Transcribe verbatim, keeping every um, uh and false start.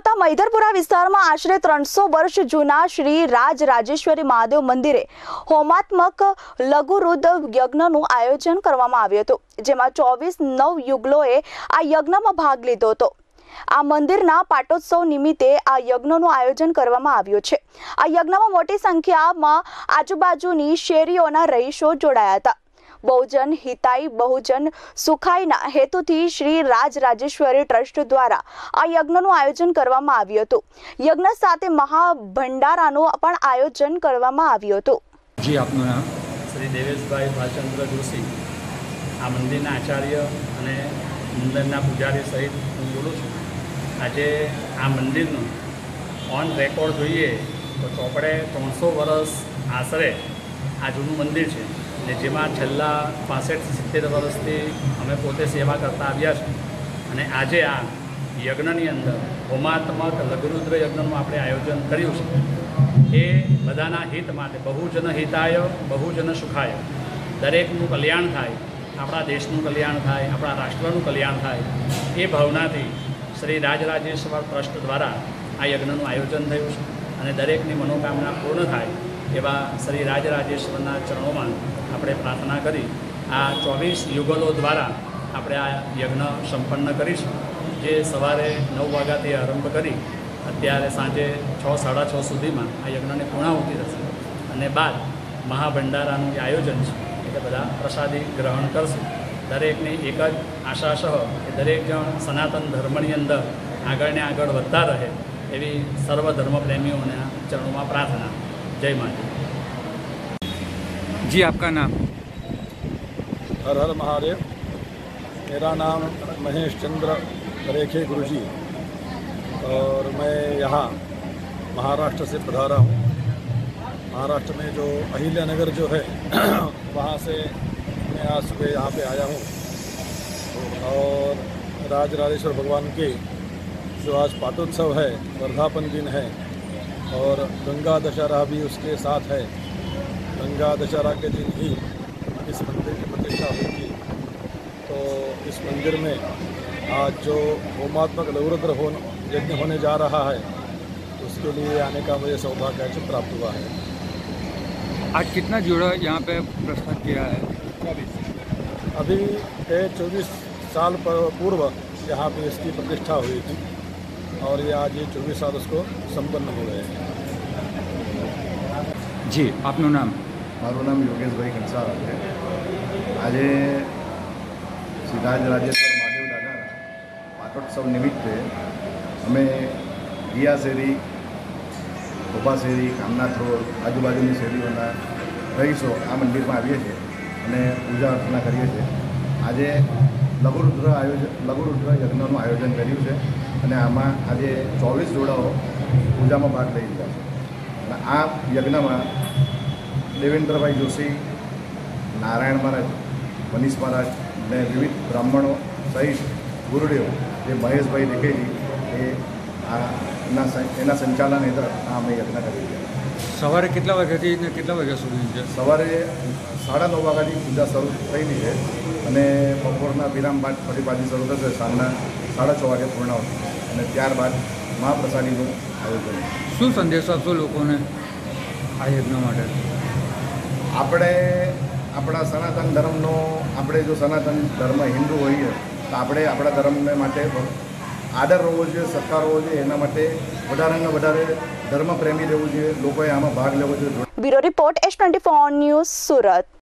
સુરતના મૈધરપુરા વિસ્તારમાં આશરે ત્રણસો વર્ષ જૂના શ્રી રાજ રાજેશ્વરી મહાદેવ મંદિરે હોમાત્મક લઘુરુદ્ર યજ્ઞનું આયોજન કરવામાં આવ્યું હતું, જેમાં ચોવીસ નવ યુગલોએ આ યજ્ઞમાં ભાગ લીધો હતો। આ મંદિરના પાટોત્સવ નિમિત્તે આ યજ્ઞનું આયોજન કરવામાં આવ્યું છે। આ યજ્ઞમાં મોટી સંખ્યામાં આજુબાજુની શેરીઓના રહીશો જોડાયા હતા। बहुजन हिताई बहुजन सुखाईना हेतुथी श्री राज राजेश्वरी ट्रस्ट द्वारा आ यज्ञનું આયોજન કરવામાં આવ્યું હતું। यज्ञ સાથે મહાભંડારાનું પણ આયોજન કરવામાં આવ્યું હતું। જી, આપનું નામ? શ્રી દેવેશભાઈ ભાલચંદ્ર જોશી, આ મંદિરના આચાર્ય અને મંદિરના પૂજારી સહિત હું બોલું છું। આજે આ મંદિરનું ઓન રેકોર્ડ જોઈએ તો ચોપડે ત્રણસો વર્ષ આશરે આ જૂનું મંદિર છે, ને જેમાં છેલ્લા પાસઠથી સિત્તેર વર્ષથી અમે પોતે સેવા કરતા આવ્યા છે। અને આજે આ યજ્ઞની અંદર હોમાત્મક લઘુરુદ્ર યજ્ઞનું આપણે આયોજન કર્યું છે। એ બધાના હિત માટે બહુજન હિતાય બહુજન સુખાય, દરેકનું કલ્યાણ થાય, આપણા દેશનું કલ્યાણ થાય, આપણા રાષ્ટ્રનું કલ્યાણ થાય, એ ભાવનાથી શ્રી રાજરાજેશ્વર ટ્રસ્ટ દ્વારા આ યજ્ઞનું આયોજન થયું છે। અને દરેકની મનોકામના પૂર્ણ થાય એવા શ્રી રાજરાજેશ્વરના ચરણોમાં આપણે પ્રાર્થના કરી આ ચોવીસ યુગલો દ્વારા આપણે આ યજ્ઞ સંપન્ન કરીશું, જે સવારે નવ વાગ્યાથી આરંભ કરી અત્યારે સાંજે છ સાડા છ સુધીમાં આ યજ્ઞની પૂર્ણાહુતિ થશે। અને બાદ મહાભંડારાનું જે આયોજન છે એટલે બધા પ્રસાદી ગ્રહણ કરશે। દરેકની એક જ આશા સહ કે દરેક જણ સનાતન ધર્મની અંદર આગળ ને આગળ વધતા રહે એવી સર્વ ધર્મ પ્રેમીઓના ચરણોમાં પ્રાર્થના। जय माता। जी, आपका नाम? हर हर महादेव। मेरा नाम महेश चंद्र रेखे गुरु जी, और मैं यहाँ महाराष्ट्र से पधारा हूँ। महाराष्ट्र में जो अहिल्यानगर जो है वहाँ से मैं आज सुबह यहाँ पे आया हूँ, और राज राजेश्वर भगवान के जो आज पाटोत्सव है, वर्धापन दिन है, और गंगा दशहरा भी उसके साथ है। गंगा दशहरा के दिन ही इस मंदिर की प्रतिष्ठा हुई थी। तो इस मंदिर में आज जो होमात्मक लघुरुद्र हो यज्ञ होने जा रहा है, उसके लिए आने का मुझे सौभाग्य प्राप्त हुआ है। आज कितना जोड़ा यहाँ पे प्रस्थान किया है? अभी चौबीस साल पूर्व यहाँ पे इसकी प्रतिष्ठा हुई थी, और ये आज ये चौबीस साल उसको संपन्न हो गए हैं। जी, आपનું નામ? મારું નામ યોગેશભાઈ કંસારા છે। આજે શ્રી રાજ રાજેશ્વર મહાદેવ દાદાના પાટોત્સવ નિમિત્તે અમે ગિયા શેરી, ગોપા શેરી, કામનાથ રોડ, આજુબાજુની શેરીઓના રહીશો આ મંદિરમાં આવીએ છીએ અને પૂજા અર્ચના કરીએ છીએ। આજે લઘુરુદ્ર આયોજન લઘુરુદ્ર યજ્ઞનું આયોજન કર્યું છે, અને આમાં આજે ચોવીસ જોડાઓ પૂજામાં ભાગ લઈ લીધા છે। અને આ યજ્ઞમાં દેવેન્દ્રભાઈ જોશી, નારાયણ મહારાજ, મનીષ મહારાજ અને વિવિધ બ્રાહ્મણો સહિત ગુરુદેવ જે મહેશભાઈ દેખેજી એ આ એના એના સંચાલન હેઠળ આ અમે યજ્ઞ કરી રહ્યા। સવારે કેટલા વાગ્યાથી ને કેટલા વાગ્યા સુધી છે? સવારે સાડા નવ વાગ્યાથી પૂજા શરૂ થયેલી છે, અને બપોરના વિરામ બાદ ફરી પાછી શરૂ થશે સાંજના સાડા છ વાગે પૂર્ણ આવશે, અને ત્યારબાદ મહાપ્રસાદીનું આયોજન। શું સંદેશો આપશો લોકોને આ યજ્ઞ માટે? આપણે આપણા સનાતન ધર્મનો આપણે જો સનાતન ધર્મ હિન્દુ હોઈએ તો આપણે આપણા ધર્મને માટે આદર હોવો જોઈએ, સત્કાર હોવો જોઈએ। એના માટે વધારે ને વધારે ધર્મ પ્રેમી રહેવું જોઈએ, લોકોએ આમાં ભાગ લેવો જોઈએ। Bureau report, S twenty four news, Surat.